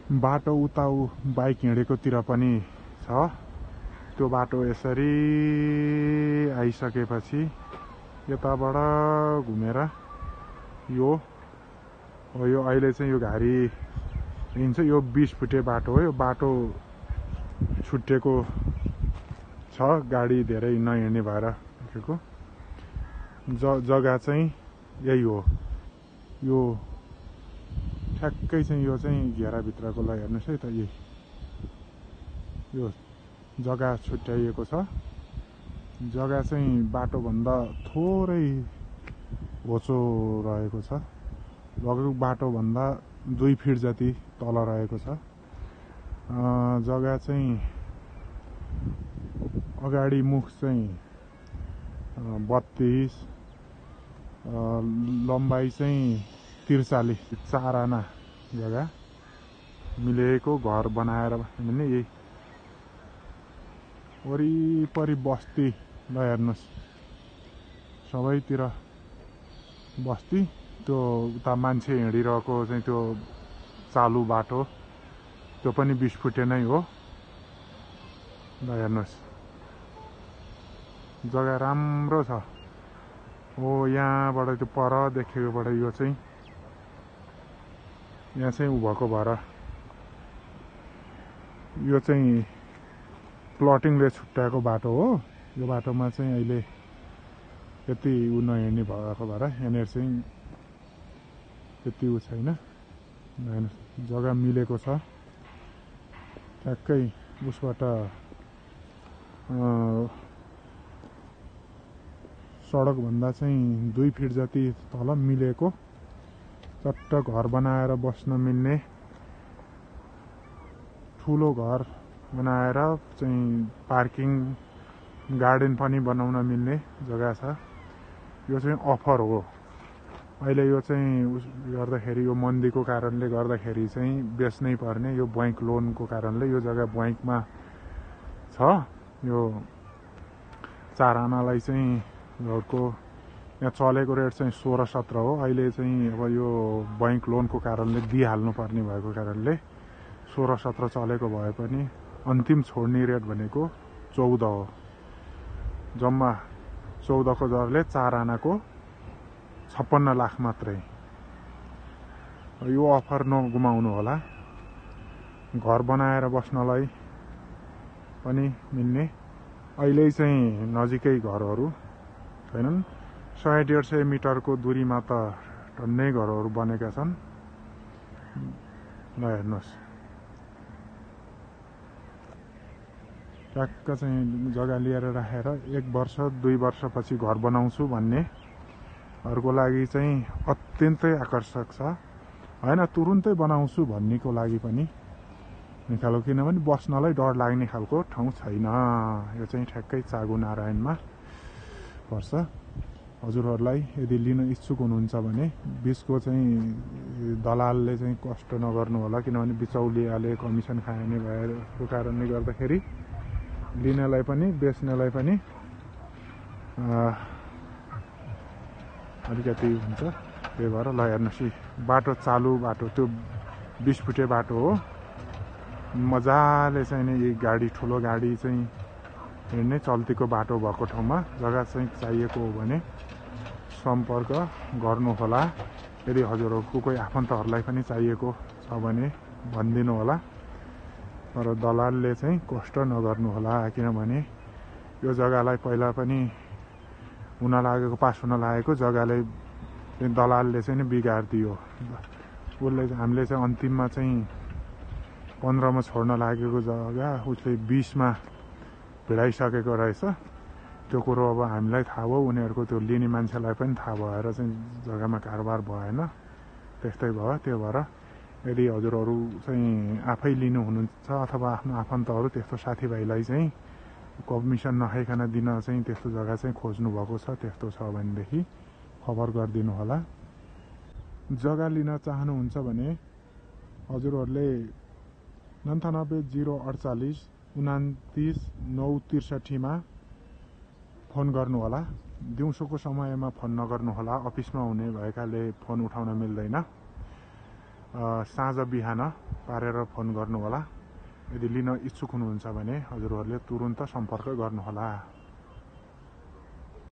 बाटो उता बाइक हिँडेकोतिर पनि छ। त्यो बाटो यसरी आइसकेपछि यताबाट घुमेर यो अहिले चाहिँ यो घारी हिँड्छ। यो 20 फुटे बाटो हो। यो बाटो छुट्टेको छ, गाडी धेरै नहिँड्ने भएर राखेको। जग्गा चाहिँ यही हो। यो ठ्याक्कै चाहिँ यो चाहिँ घेराभित्रको ल हेर्नुहोस् है त। यो जग्गा छुट्याइएको छ। जग्गा चाहिँ बाटोभन्दा थोरै होचो रहेको छ। लगभग बाटोभन्दा 2 फिट जति तल रहेको छ। जग्गा चाहिँ अगाडि मुख चाहिँ 32, लम्बाइ चाहिँ 43, 4 आना जग्गा मिलेको घर बनाएर भने यही वरिपरि बस्ती ल हेर्नुहोस्, सबैतिर बस्ती। त्यो उता मान्छे हिँडिरहेको चाहिँ त्यो चालु बाटो त्यो पनि 20 फुटे नै हो। ल हेर्नुहोस्, जग्गा राम्रो छ। हो यहाँबाट त्यो पर देखेकोबाट यो चाहिँ यहाँ चाहिँ उभको भएर यो चाहिँ प्लटिङले छुट्याएको बाटो हो। यो बाटोमा चाहिँ अहिले त्यति नहिँड्ने भएको भएर यहाँनिर चाहिँ त्यति छैन। हेर्नुहोस् जग्गा मिलेको छ। ठ्याक्कै उसबाट सडकभन्दा चाहिँ 2 फिट जति तल मिलेको चट्ट घर बनाएर बस्न मिल्ने ठुलो घर बनाएर चाहिँ पार्किङ गार्डन पनि बनाउन मिल्ने जग्गा छ। यो चाहिँ अफर हो। अहिले यो चाहिँ गर्दाखेरि यो मन्दीको कारणले गर्दाखेरि चाहिँ बेच्नै पर्ने। यो बैंक लोनको कारणले यो जग्गा बैंकमा छ। यो 4 आनालाई चाहिँ घरको यहाँ चलेको रेट चाहिँ 16-17 हो। अहिले चाहिँ अब यो बैंक लोनको कारणले दिइहाल्नु पर्ने भएको कारणले 16-17 चलेको भए पनि अन्तिम छोड्ने रेट भनेको 14 हो। जम्मा 14 को दरले 4 आनाको 56 लाख मात्रै। यो अफर नगुमाउनु होला। घर बनाएर बस्नलाई पनि मिल्ने। अहिले चाहिँ नजिकै घरहरू छैनन्। 100-150 मिटरको दूरीमा त टन्नै घरहरू बनेका छन्। ल हेर्नुहोस्, ट्याक्क चाहिँ जग्गा लिएर राखेर 1 वर्ष 2 वर्षपछि घर बनाउँछु भन्नेहरूको लागि चाहिँ अत्यन्तै आकर्षक छ। हैन तुरुन्तै बनाउँछु भन्नेको लागि पनि निकालो, किनभने बस्नलाई डर लाग्ने खालको ठाउँ छैन। यो चाहिँ ठ्याक्कै चागु नारायणमा पर्छ। हजुरहरूलाई यदि लिन इच्छुक हुनुहुन्छ भने बिचको चाहिँ दलालले चाहिँ कष्ट नगर्नु होला, किनभने बिचौलियाले कमिसन खाने भएको कारणले गर्दाखेरि लिनलाई पनि बेच्नलाई पनि अलिकति हुन्छ। त्यही भएर ल हेर्नुहोस्, बाटो चालु बाटो त्यो 20 फुटे बाटो हो। मजाले चाहिँ नि गाडी ठुलो गाडी चाहिँ हिँड्ने चल्तीको बाटो भएको ठाउँमा जग्गा चाहिँ चाहिएको हो भने सम्पर्क गर्नुहोला। यदि हजुरहरूको कोही आफन्तहरूलाई पनि चाहिएको छ भने भनिदिनु होला। तर दलालले चाहिँ कष्ट नगर्नु होला, किनभने यो जग्गालाई पहिला पनि हुन लागेको पास हुन लागेको जग्गाले दलालले चाहिँ बिगारिदियो। उसले हामीले चाहिँ अन्तिममा चाहिँ 15 मा छोड्न लागेको जग्गा उसले 20 मा भिडाइसकेको रहेछ। त्यो कुरो अब हामीलाई थाहा भयो, उनीहरूको त्यो लिने मान्छेलाई पनि थाहा भएर चाहिँ जग्गामा कारोबार भएन। त्यस्तै भयो। त्यो भएर यदि हजुरहरू चाहिँ आफै लिनु हुनुहुन्छ अथवा आफ्नो आफन्तहरू त्यस्तो साथीभाइलाई चाहिँ कमिसन नखाइकन दिन चाहिँ त्यस्तो जग्गा चाहिँ खोज्नु भएको छ, त्यस्तो छ भनेदेखि खबर गरिदिनु होला। जग्गा लिन चाहनुहुन्छ भने हजुरहरूले 99 048 29 963 मा फोन गर्नु होला। दिउँसोको समयमा फोन नगर्नु होला, अफिसमा हुने भएकाले फोन उठाउन मिल्दैन। साँझ बिहान पारेर फोन गर्नुहोला। यदि लिन इच्छुक हुनुहुन्छ भने हजुरहरूले तुरुन्त सम्पर्क गर्नुहोला।